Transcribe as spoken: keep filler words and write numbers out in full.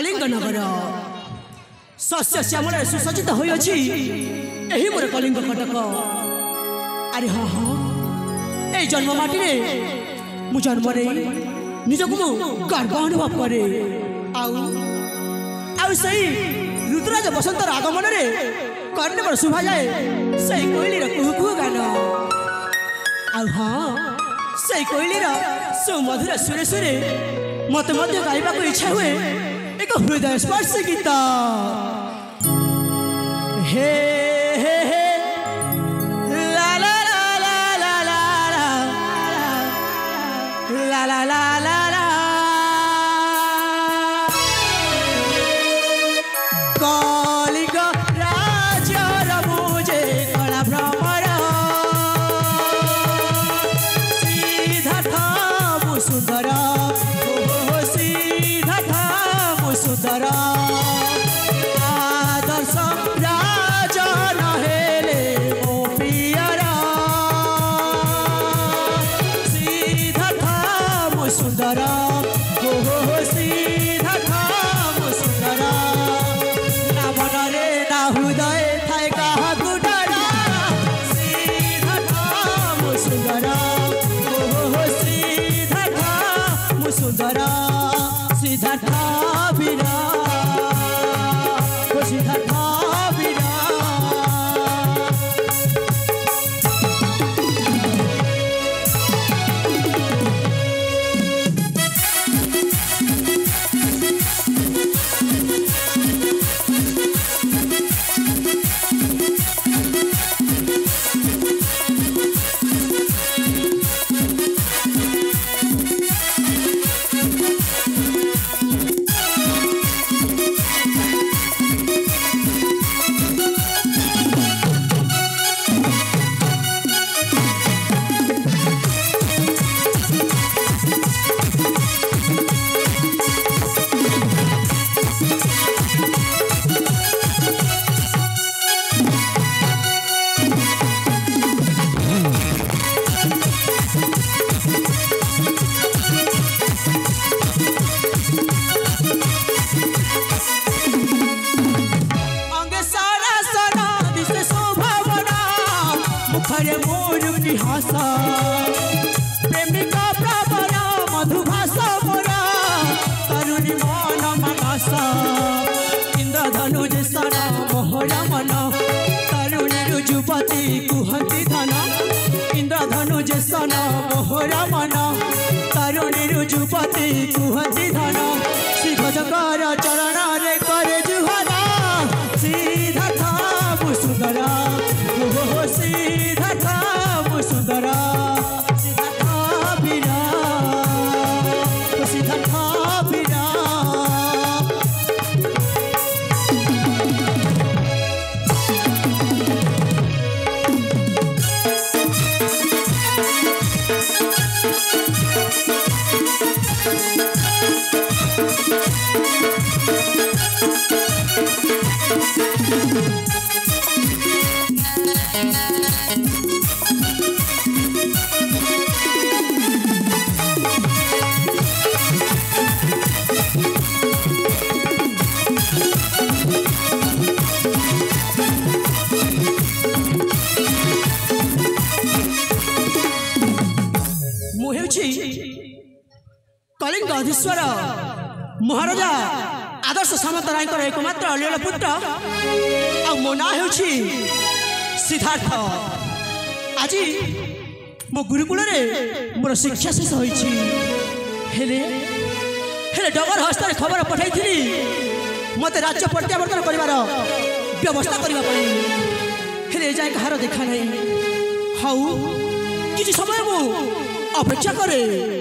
कलिंग नगर शस्य श्यामल सुसज्जित होई मोर कलिंग कटक। अरे हाँ हाँ ए जन्म माटी रे मु जन्म रे निजक मु गर्व अनुभव करे। आउ आउ सही ऋतुराज बसंतर आगमन रे कर्णे पर शुभा जाए सही कोइली रे कुहू कुहू गान। आउ हाँ सही कोइली रे सुमधुर सुरे सुरे मत मध्य गाइबा को इच्छा हुए एक हृदय स्पर्श गीत। हे हे हे ला ला ला ला ला ला ला ला ला ला ला कलिंग राज्यर मुझे कला भ्रमर सिद्धार्थ मुसुंदर सिद्धार्थ मुसुंदर आदर्श राजन हेले ओ प्रियर सिद्धार्थ मुसुंदर हो सिद्धार्थ मुसुंदर ना मनरे ना हृदय थाए कहा गुडरा सिद्धार्थ मुसुंदर हो सिद्धार्थ मुसुंदर सिद्धार्थ वीरा सिद्धार्थ वीरा। प्रेमिका प्रबल मधुभाषा मोरा तरुणी मन मनस इंद्रधनुज सन मोहरा मन तरुणी रुजुपति कुहती धन इंद्रधनुज सन मोहरा मन तरुणी रुजुपति कुहती धन श्रीभजकर चरण रे करे जुहरा सिद्धार्थ मुसुंदर हो सिद्धार्थ मुसुंदर सिद्धार्थ वीरा सिद्धार्थ वीरा। कलिंग अधीश्वर महाराजा आदर्श सामंत राय एकमात्र अलियल पुत्र आ मो ना हो सिद्धार्थ। आज मो गुरुकुल मोर शिक्षा शेष होइछि हेले हेले डगर हस्त खबर पठाई थी मते राज्य प्रत्यावर्तन करिवार व्यवस्था करिवा पड़े हेले जाय कहार देखा नहीं। हाउ किछि समय मु अपेक्षा करे।